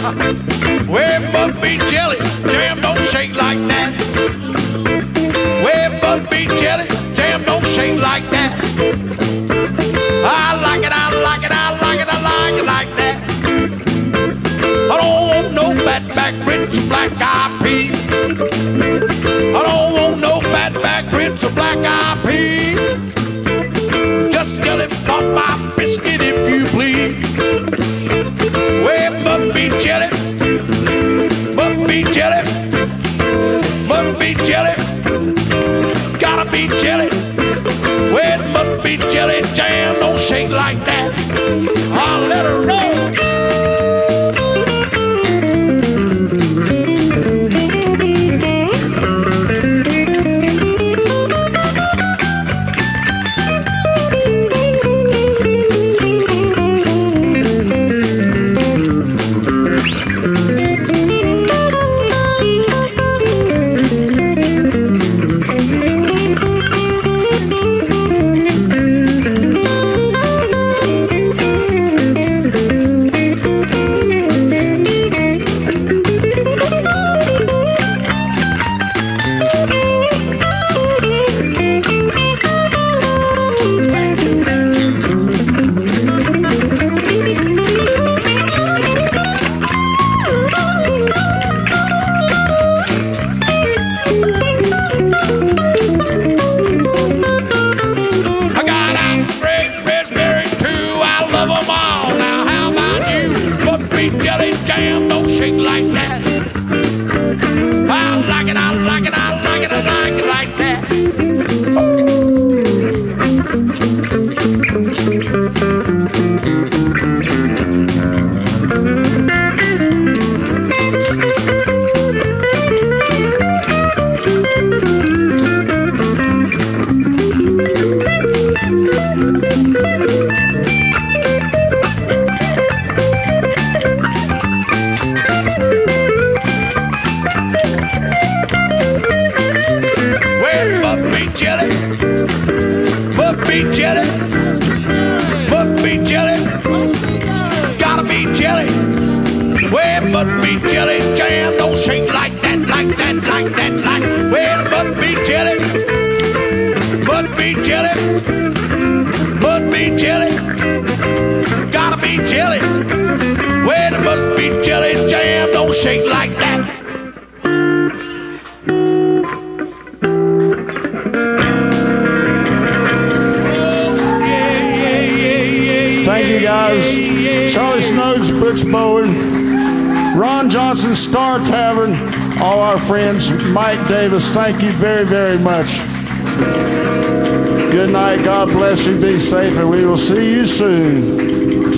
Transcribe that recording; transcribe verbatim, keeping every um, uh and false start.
Well, must be jelly, jam don't shake like that. Well, must be jelly, jam don't shake like that. I like it, I like it, I like it, I like it like that. I don't want no fatback grits or black eyed peas. I don't want no fatback grits or black eyed peas. Just jelly on my biscuit if you please. Well, must be jelly, must be jelly, must be jelly, gotta be jelly. Well, must be jelly, jam don't shake like that. I'll let her know. Charlie Snuggs, Butch Bowen, Ron Johnson, Star Tavern, all our friends, Mike Davis, thank you very, very much. Good night, God bless you, be safe, and we will see you soon.